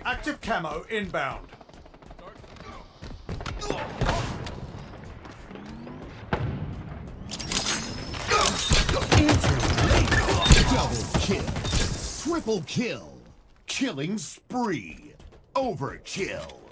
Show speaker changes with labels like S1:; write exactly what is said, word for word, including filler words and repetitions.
S1: Active camo inbound.
S2: Double kill. Triple kill. Killing spree. Overkill.